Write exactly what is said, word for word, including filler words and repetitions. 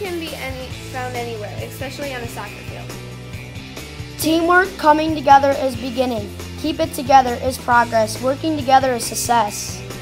can be any, found anywhere, especially on a soccer field. Teamwork coming together is beginning. Keep it together is progress. Working together is success.